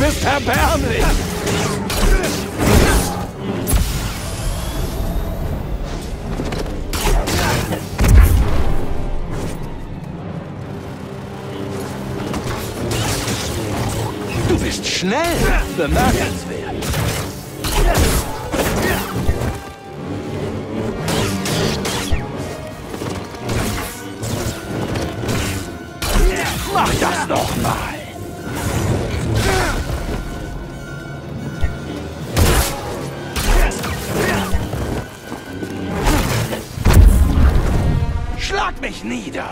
bist erbärmlich! Du bist schnell! Bemerkenswert! Mach das noch mal! Schlag mich nieder!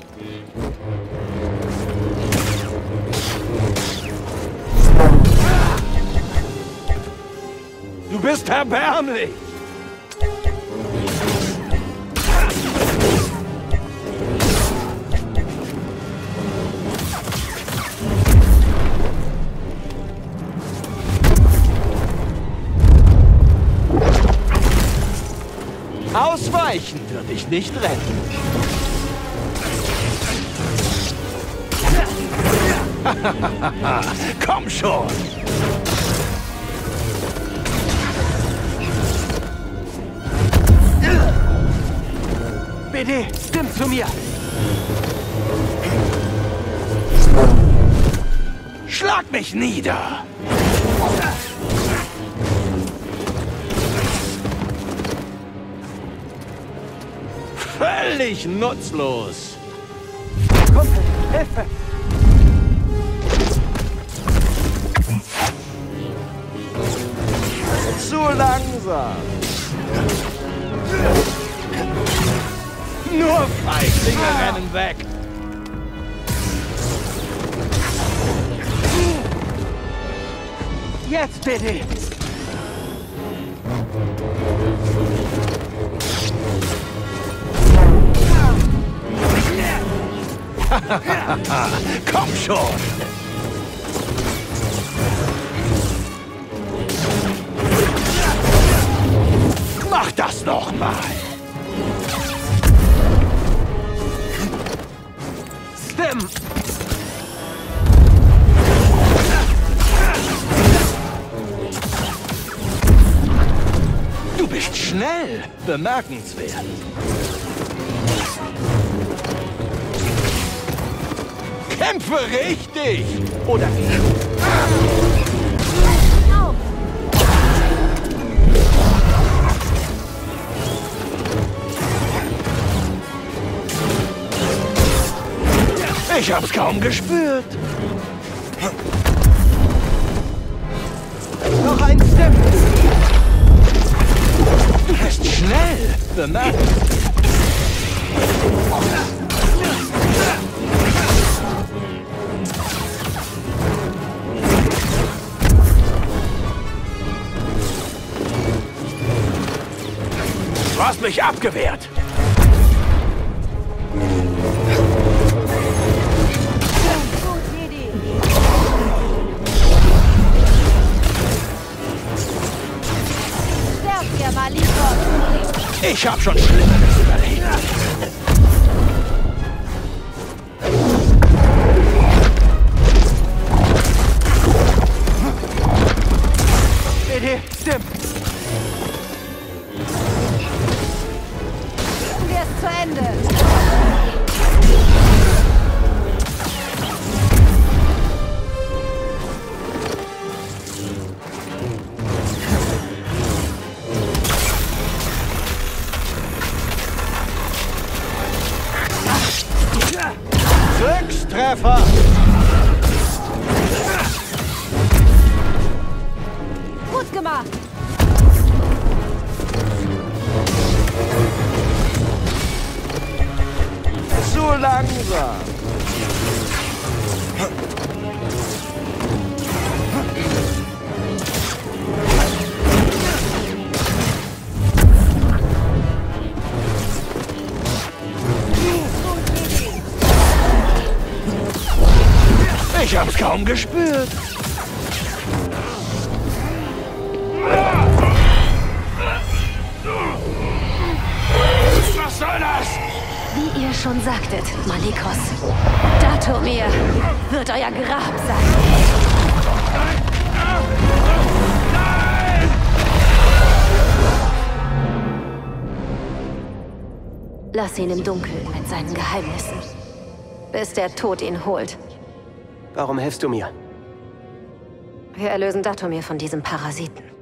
Du bist erbärmlich! Ausweichen wird dich nicht retten. Komm schon! BD, stimmt zu mir! Schlag mich nieder! Völlig nutzlos! Kumpel, Hilfe! Zu langsam! Nur Feiglinge rennen weg! Jetzt, BD! Komm schon! Mach das noch mal! Stim! Du bist schnell! Bemerkenswert! Kämpfe richtig! Oder nicht? Ich hab's kaum gespürt. Noch ein Step! Du bist schnell! Bemerkenswert! Du hast mich abgewehrt! Ich hab schon Schlimmeres überlebt. BD, stimmt! Bringen wir es zu Ende! Glückstreffer! Gut gemacht! Zu langsam! Ich hab's kaum gespürt. Was soll das? Wie ihr schon sagtet, Malikos, Dathomir wird euer Grab sein. Nein! Lass ihn im Dunkeln mit seinen Geheimnissen. Bis der Tod ihn holt. Warum hilfst du mir? Wir erlösen Datomir von diesem Parasiten.